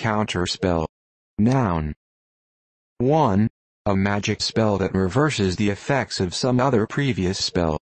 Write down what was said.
Counterspell. Noun. 1. A magic spell that reverses the effects of some other previous spell.